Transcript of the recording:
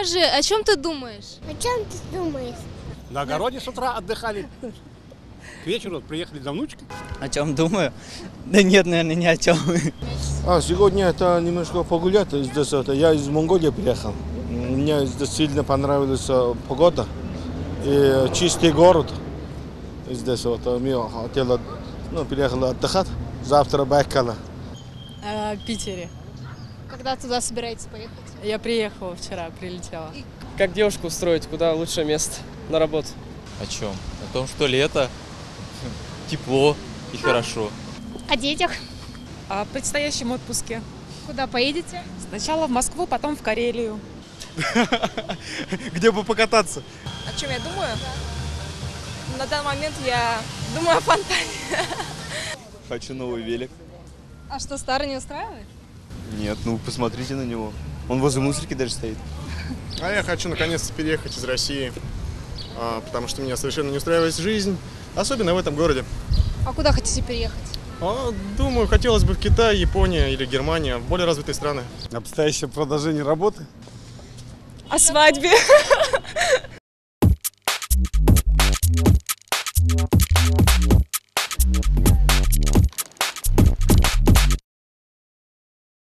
Скажи, о чем ты думаешь? О чем ты думаешь? На огороде с утра отдыхали. К вечеру приехали за внучкой. О чем думаю? Да нет, наверное, ни о чем. Сегодня это немножко погулять здесь. Я из Монголии приехал. Мне здесь сильно понравилась погода и чистый город. Здесь вот я хотел, приехал отдыхать. Завтра Байкала. В Питере. Когда туда собираетесь поехать? Я приехала вчера, прилетела. Как девушку устроить, куда лучшее место на работу? О чем? О том, что лето, тепло и хорошо. О детях? О предстоящем отпуске. Куда поедете? Сначала в Москву, потом в Карелию. Где бы покататься? О чем я думаю? На данный момент я думаю о фонтане. Хочу новый велик. А что, старый не устраивает? Нет, ну посмотрите на него. Он возле мусорки даже стоит. А я хочу наконец-то переехать из России, потому что меня совершенно не устраивает жизнь, особенно в этом городе. А куда хотите переехать? Думаю, хотелось бы в Китай, Япония или Германия, в более развитые страны. Обстоящее продолжение работы. О свадьбе.